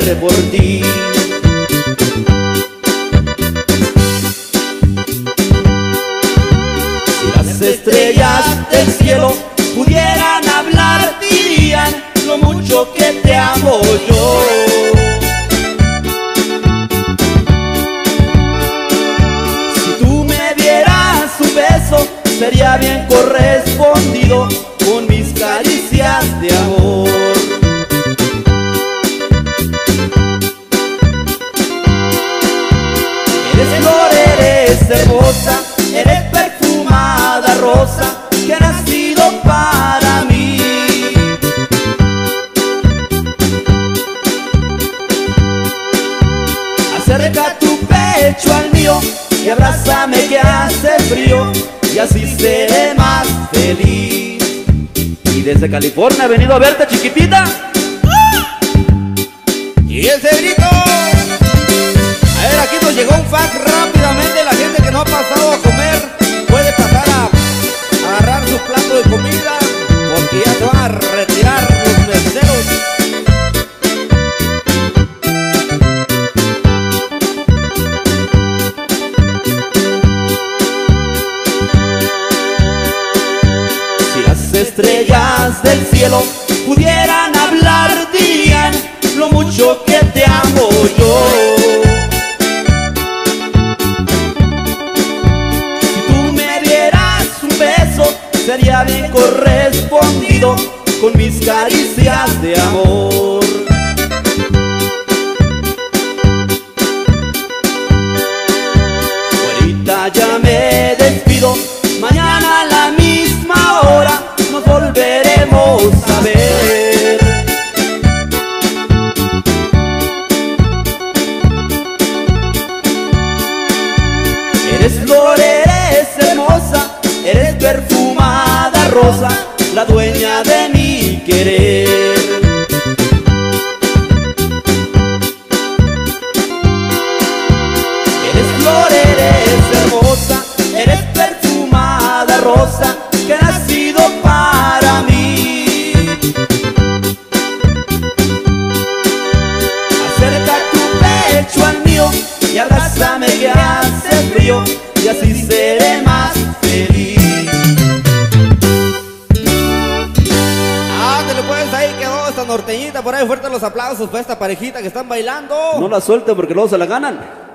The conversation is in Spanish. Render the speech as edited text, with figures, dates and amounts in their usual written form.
hacer por ti. Si las estrellas del cielo pudieran hablar, dirían lo mucho que te amo yo. Si tú me dieras un beso, sería bien correspondido con mis caricias de amor. Eres flor, eres hermosa, eres perfumada rosa que ha nacido para mí. Acerca tu pecho al mío y abrázame que hace frío, y así seré más feliz. Y desde California he venido a verte, chiquitita. Y ese grito. A ver, aquí nos llegó un fax rápidamente. La gente que no ha pasado a comer puede pasar a agarrar su plato de comida, porque ya se van a retirar los meseros. Estrellas del cielo pudieran hablar, dirían lo mucho que te amo yo. Si tú me dieras un beso, sería bien correspondido con mis caricias de amor. Ahorita ya me despido, mañana a la misma hora nos volveremos a ver. Eres flor, eres hermosa, eres perfumada rosa, la dueña de mi querer. Eres flor, eres hermosa, eres perfumada rosa que ha nacido para mí. Acerca tu pecho al mío y abrázame que hace frío, y así seré más feliz. Ándale pues, ahí quedó esta norteñita. Por ahí fuerte los aplausos para esta parejita que están bailando. No la suelte porque luego se la ganan.